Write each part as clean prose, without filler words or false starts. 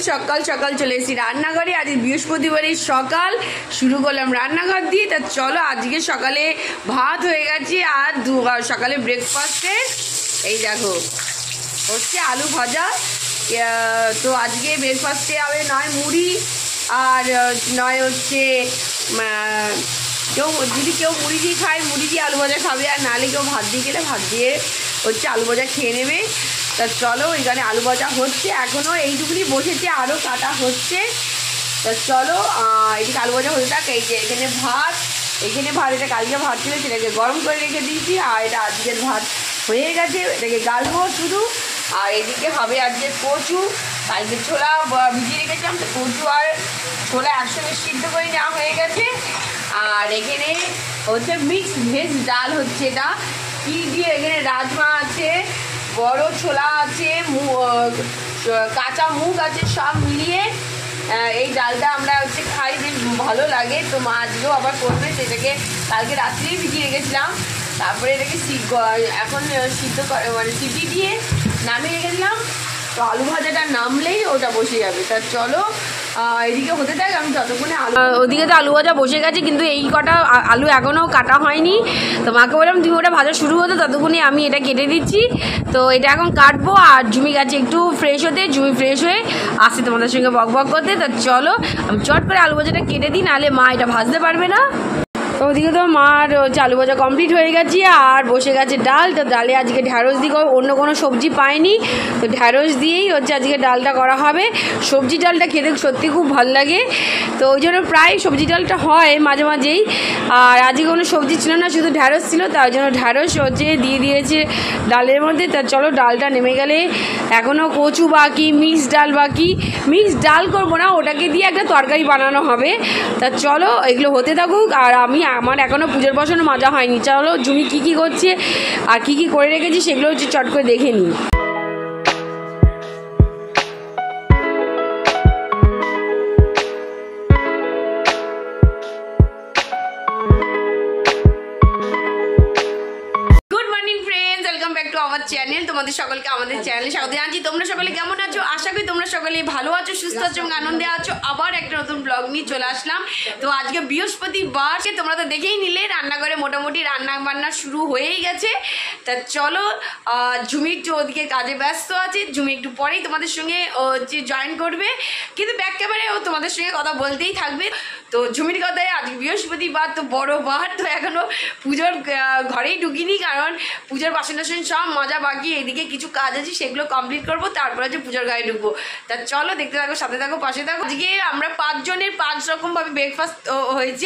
সকাল সকাল চলে এসেছি রান্নাঘরে। আজ বৃহস্পতিবারের সকাল শুরু করলাম রান্নাঘর দিয়ে। তা চলো আজকে সকালে ভাত হয়ে গেছে আর সকালে ব্রেকফাস্টে এই দেখো হচ্ছে আলু ভাজা। তো আজকে ব্রেকফাস্টে হবে নয় মুড়ি আর নয় হচ্ছে কেউ মুড়ি দিয়ে খায় মুড়ি দিয়ে আলু ভাজা খাবে, আর নাহলে কেউ ভাত দিয়ে গেলে ভাত দিয়ে হচ্ছে আলু ভাজা খেয়ে নেবে। তা চলো এখানে আলু ভাজা হচ্ছে, এখনও এইটুকুনি বসেছে, আরও কাটা হচ্ছে। তা চলো এদিকে আলু ভাজা হতে থাক। এই যে এখানে ভাত এটা কালকে ভাত ছিল, সেটাকে গরম করে রেখে দিয়েছি, আর এটা আজকের ভাত হয়ে গেছে, এটাকে গালবো শুধু। আর এদিকে হবে আজকে কচু, কালকে ছোলা ভিজিয়ে রেখেছিলাম, তো কচু আর ছোলা একসঙ্গে সিদ্ধ করে নেওয়া হয়ে গেছে। আর এখানে হচ্ছে মিক্সড ভেজ ডাল হচ্ছে, এটা কী দিয়ে এখানে রাজমা আছে, বড় ছোলা আছে, কাঁচা মুগ আছে, সব মিলিয়ে এই ডালটা আমরা হচ্ছে খাই, বেশ ভালো লাগে। তো মা আজকেও আবার করবে, সেটাকে কালকে রাত্রেই ভিজিয়ে রেখেছিলাম, তারপরে এটাকে এখন সিদ্ধ মানে সিটি দিয়ে নামিয়ে রেখে দিলাম। তো আলু ভাজাটা নামলেই ওটা বসে যাবে। তা চলো এদিকে হতে থাকে, আমি ততক্ষণে ওদিকে তো আলু ভাজা বসে গেছে, কিন্তু এই কটা আলু এখনও কাটা হয়নি। তো মাকে বললাম তুমি ওটা ভাজা শুরু হতো, ততক্ষণে আমি এটা কেটে দিচ্ছি। তো এটা এখন কাটবো, আর ঝুমি গেছে একটু ফ্রেশ হতে, ঝুমি ফ্রেশ হয়ে আসছে তোমাদের সঙ্গে বক বক করতে। তা চলো আমি চট করে আলু ভাজাটা কেটে দিই, নাহলে মা এটা ভাজতে পারবে না। তো ওদিকে তো মার আলু ভাজা কমপ্লিট হয়ে গেছে, আর বসে গেছে ডাল। তো ডালে আজকে ঢ্যাঁড়স দিয়ে অন্য কোনো সবজি পাইনি, তো ঢ্যাঁড়স দিয়েই হচ্ছে আজকে ডালটা করা হবে। সবজি ডালটা খেতে সত্যি খুব ভালো লাগে, তো ওই জন্য প্রায় সবজি ডালটা হয় মাঝে মাঝেই। আর আজকে কোনো সবজি ছিল না, শুধু ঢ্যাঁড়স ছিল, তার জন্য ঢ্যাঁড়স হচ্ছে দিয়ে দিয়েছে ডালের মধ্যে। তা চলো ডালটা নেমে গেলে, এখনও কচু বাকি, মিক্সড ডাল বাকি। মিক্সড ডাল করবো না, ওটাকে দিয়ে একটা তরকারি বানানো হবে। তা চলো এগুলো হতে থাকুক, আর আমার এখনও পুজোর বসানো মাজা হয়নি। চলো ঝুমি কী করছে আর কী করে রেখেছি সেগুলো হচ্ছে চট করে দেখে নিই। আমার চ্যানেল, তোমাদের সকলকে আমাদের চ্যানেলে স্বাগত জানাচ্ছি। তোমরা সকলে কেমন আছো? আশা করি তোমরা সকলে ভালো আছো, সুস্থ আছো এবং আনন্দে আছো। আবার একটা নতুন ব্লগ নিয়ে চলে আসলাম। তো আজকে বৃহস্পতিবার, তোমরা তো দেখেই নিলে রান্নাঘরে মোটামুটি রান্না বান্না শুরু হয়েই গেছে। তা চলো ঝুমি একটু ওদিকে কাজে ব্যস্ত আছে, ঝুমি একটু পরেই তোমাদের সঙ্গে জয়েন করবে, কিন্তু ব্যাক ক্যামেরায় ও তোমাদের সঙ্গে কথা বলতেই থাকবে। তো ঝুমির কথায় আজকে বৃহস্পতিবার, তো বড় বার, তো এখনও পুজোর ঘরেই ঢুকিনি, কারণ পুজোর বাসন টাসন সব মজা বাকি। এদিকে কিছু কাজ আছে, সেগুলো কমপ্লিট করবো, তারপরে হচ্ছে পুজোর গায়ে ঢুকবো। তা চলো দেখতে থাকো, সাথে থাকো, পাশে থাকো। আজকে আমরা 5 জনের 5 রকমভাবে ব্রেকফাস্ট হয়েছে,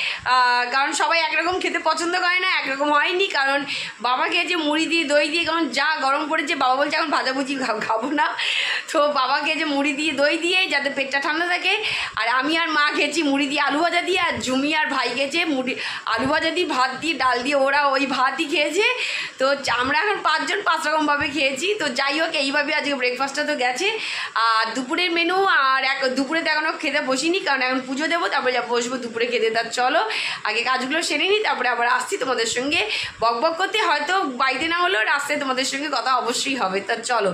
কারণ সবাই একরকম খেতে পছন্দ করে না, একরকম হয়নি। কারণ বাবা খেয়েছে মুড়ি দিয়ে দই দিয়ে, কারণ যা গরম পড়েছে, বাবা বলছে এখন ভাজাভুজি খাবো না। তো বাবা খেয়েছে মুড়ি দিয়ে দই দিয়ে, যাতে পেটটা ঠান্ডা থাকে। আর আমি আর মা খেয়েছি মুড়ি দিয়ে আলু ভাজা দিয়ে, আর ঝুমি আর ভাই খেয়েছে আলু ভাজা দিয়ে, ভাত দিয়ে, ডাল দিয়ে, ওরা ওই ভাতই খেয়েছে। তো আমরা এখন 5 জন 5 রকমভাবে খেয়েছি। তো যাই হোক, এইভাবে আজকে ব্রেকফাস্টটা তো গেছে। আর দুপুরের মেনু, আর দুপুরে তো এখনও খেতে বসিনি, কারণ এখন পুজো দেবো, তারপরে বসবো দুপুরে খেতে। তার চলো আগে কাজগুলো সেরে নিই, তারপরে আবার আসছি তোমাদের সঙ্গে বক বক করতে। হয়তো বাড়িতে না হলেও রাস্তায় তোমাদের সঙ্গে কথা অবশ্যই হবে। তা চলো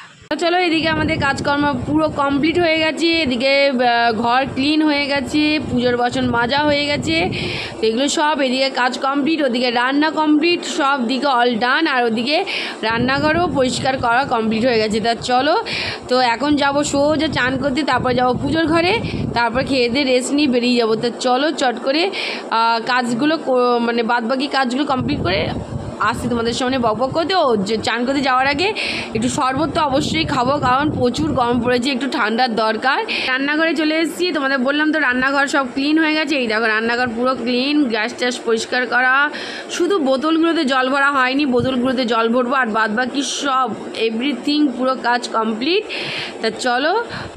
এদিকে আমাদের কাজকর্ম পুরো কমপ্লিট হয়ে গেছে। এদিকে ঘর ক্লিন হয়ে গেছে, পুজোর বাসন মাজা হয়ে গেছে, তো এগুলো সব, এদিকে কাজ কমপ্লিট, ওদিকে রান্না কমপ্লিট, সব দিকে অল ডান। আর ওদিকে রান্নাঘরও পরিষ্কার করা কমপ্লিট হয়ে গেছে। তা চলো, তো এখন যাবো সোজা চান করতে, তারপর যাবো পুজোর ঘরে, তারপর খেয়ে দিয়ে রেস্ট নিয়ে বেরিয়ে যাবো। তা চলো চট করে কাজগুলো মানে বাদবাকি কাজগুলো কমপ্লিট করে আসছি তোমাদের সামনে বক বক করতে। ও চান করতে যাওয়ার আগে একটু শরবত তো অবশ্যই খাবো, কারণ প্রচুর গরম পড়েছে, একটু ঠান্ডার দরকার। রান্নাঘরে চলে এসেছি, তোমাদের বললাম তো রান্নাঘর সব ক্লিন হয়ে গেছে। এই দেখো রান্নাঘর পুরো ক্লিন, গ্যাস ট্যাস পরিষ্কার করা, শুধু বোতলগুলোতে জল ভরা হয়নি, বোতলগুলোতে জল ভরবো, আর বাদ বাকি সব এভরিথিং পুরো কাজ কমপ্লিট। তা চলো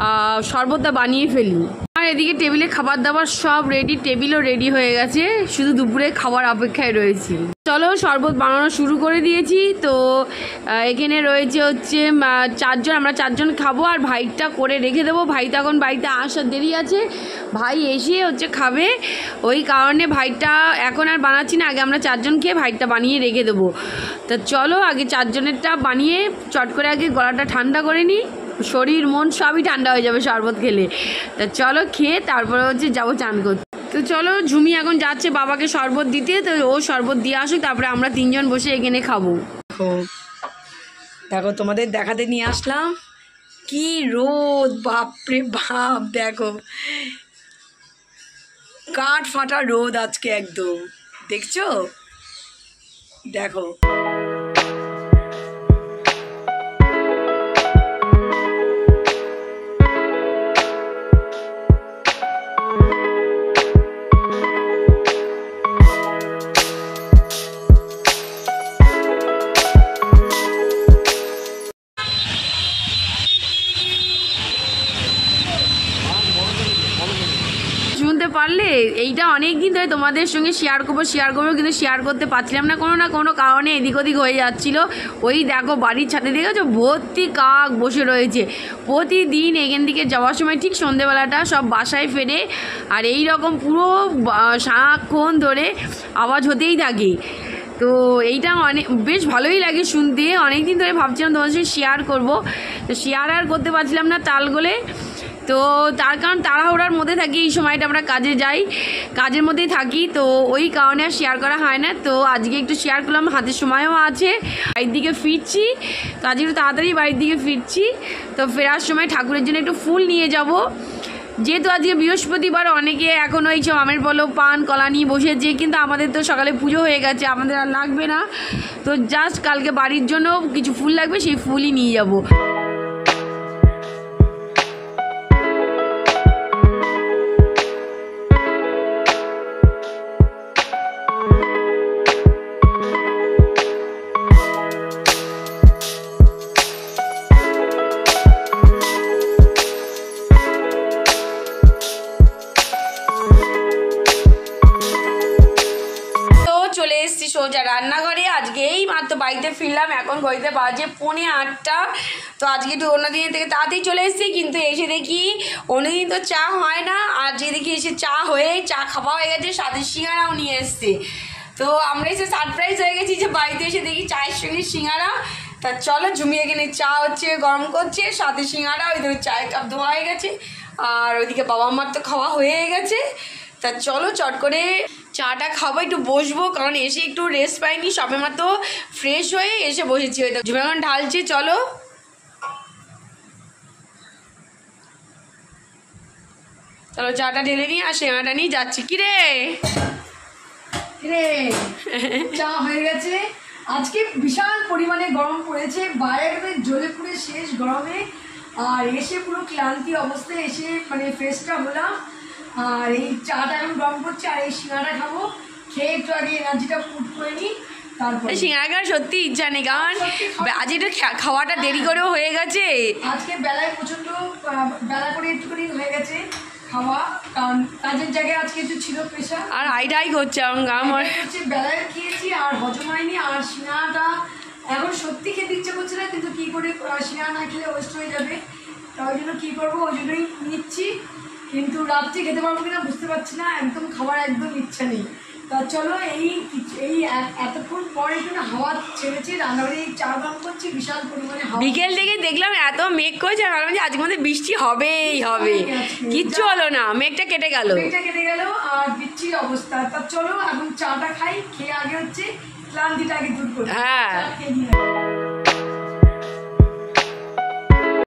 শরবতটা বানিয়ে ফেলি। আর এদিকে টেবিলে খাবার দাবার সব রেডি, টেবিলও রেডি হয়ে গেছে, শুধু দুপুরে খাবার অপেক্ষায় রয়েছি। চলো শরবত বানানো শুরু করে দিয়েছি। তো এখানে রয়েছে হচ্ছে 4 জন, আমরা 4 জন খাবো, আর ভাইটা করে রেখে দেবো। ভাই তো এখন বাড়িতে আসার দেরি আছে, ভাই এসে হচ্ছে খাবে, ওই কারণে ভাইটা এখন আর বানাচ্ছি না, আগে আমরা 4 জন খেয়ে ভাইটা বানিয়ে রেখে দেবো। তা চলো আগে 4 জনেরটা বানিয়ে চট করে আগে গলাটা ঠান্ডা করে নিই। শরীর মন সবই ঠান্ডা হয়ে যাবে শরবত খেলে। তা চলো খেয়ে তারপরে হচ্ছে যাবো চান করতে। তো চলো ঝুমি এখন যাচ্ছে বাবাকে শরবত দিতে, তো ও শরবত দিয়ে আসুক, তারপরে আমরা তিনজন বসে এখানে খাবো। দেখো তোমাদের দেখাতে নিয়ে আসলাম কি রোদ, বাপরে বাপ, দেখো কাঠ ফাটা রোদ আজকে একদম, দেখছো? দেখো শুনতে পারলে, এইটা অনেক দিন ধরে তোমাদের সঙ্গে শেয়ার করবো কিন্তু শেয়ার করতে পারছিলাম না কোনো কারণে এদিক ওদিক হয়ে যাচ্ছিলো। ওই দেখো বাড়ির ছাদে দেখেছো ভর্তি কাক বসে রয়েছে। প্রতিদিন এখান থেকে যাওয়ার সময় ঠিক সন্ধেবেলাটা সব বাসায় ফেরে, আর এই রকম পুরো সারাক্ষণ ধরে আওয়াজ হতেই থাকে। তো এইটা বেশ ভালোই লাগে শুনতে। অনেক দিন ধরে ভাবছিলাম তোমার সঙ্গে শেয়ার করবো, তো শেয়ার আর করতে পারছিলাম না তালগোলে। তো তার কারণ তাড়াহুড়ার মধ্যে থাকি, এই সময়টা আমরা কাজে যাই, কাজের মধ্যেই থাকি, তো ওই কারণে আর শেয়ার করা হয় না। তো আজকে একটু শেয়ার করলাম, হাতের সময়ও আছে, বাড়ির দিকে ফিরছি, তো আজকে একটু তাড়াতাড়ি বাড়ির দিকে ফিরছি। তো ফেরার সময় ঠাকুরের জন্য একটু ফুল নিয়ে যাব, যেহেতু আজকে বৃহস্পতিবার, অনেকে এখন ওই সব আমের পলক পান কলা নিয়ে বসেছে, কিন্তু আমাদের তো সকালে পুজো হয়ে গেছে, আমাদের আর লাগবে না। তো জাস্ট কালকে বাড়ির জন্য কিছু ফুল লাগবে, সেই ফুলই নিয়ে যাব। সোজা রান্নাঘরে। আজকে এই মাত্র বাড়িতে ফিরলাম, এখন ঘড়িতে বাজে 7:45। তো আজকে একটু অন্যদিনের থেকে তাড়াতাড়ি চলে এসেছি, কিন্তু এসে দেখি অন্যদিন তো চা হয় না, আর যে দেখি এসে চা খাওয়া হয়ে গেছে, সাথে সিঙ্গারাও নিয়ে এসছে। তো আমরা এসে সারপ্রাইজ হয়ে গেছি যে বাড়িতে এসে দেখি চায়ের সঙ্গে সিঙ্গারা। তা চলো ঝুমি এখানে চা হচ্ছে, গরম করছে, সাথে সিঙ্গারা, ওই ধরে চায়ের কাপ ধোয়া হয়ে গেছে, আর ওইদিকে বাবা মার তো খাওয়া হয়ে গেছে। তা চলো চট করে চাটা খাবো, একটু বসবো, কারণ এসে একটু রেস্ট পাইনি, সবে মাত্র ফ্রেশ হয়ে এসে বসেছি। ওই ঝুমি এখন ঢালছি, চলো চলো চাটা ঢেলে নিই আর সিঙ্গারাটা নিয়ে যাচ্ছি। কিরে চা হয়ে গেছে। আজকে বিশাল পরিমাণে গরম পড়েছে, বাইরে জ্বলে পুড়ে শেষ গরমে, আর এসে পুরো ক্লান্তি অবস্থায় এসে মানে ফ্রেশটা হলাম, আর এই চাটা এখন গরম করছে, আর এই সিঙ্গাড়া খাবো, খেয়ে একটু আগে এনার্জিটা ফুট করে নিই। তারপর সিঙ্গাড়া সত্যি ইচ্ছা নেই, কারণ আজ একটু খাওয়াটা দেরি করেও হয়ে গেছে, আজকে বেলায় প্রচন্ড বেলা করে একটুখানি হয়ে গেছে খাওয়া, কারণ কাজের জায়গায় আজকে একটু ছিল প্রেশার, আর হাইটাই করছে আমার হচ্ছে বেলায় খেয়েছি আর হজম হয়নি। আর সিঙ্গাড়াটা এখন সত্যি খেতে ইচ্ছে করছে না, কিন্তু কী করে সিঙ্গাড়া না খেলে ওয়েস্ট হয়ে যাবে, তা ওই জন্য কী করবো, ওই জন্যই নিচ্ছি, কিন্তু রাত্রে খেতে পারবো কিনা বুঝতে পারছি না, একদম খাওয়ার একদম ইচ্ছা নেই। তা চলো এই এতক্ষণ পরে একটু হাওয়া ছেড়েছে, রান্নাঘরে এই চা গরম করছি, বিশাল পরিমাণে হাওয়া। বিকেল থেকে দেখলাম এত মেঘ করেছে, ভাবলাম যে আজকে মধ্যে বৃষ্টি হবেই হবে, কিচ্ছু হলো না, মেঘটা কেটে গেল আর বিচ্ছির অবস্থা। তা চলো এখন চাটা খাই, খেয়ে আগে হচ্ছে ক্লান্তিটা আগে দূর করি। হ্যাঁ।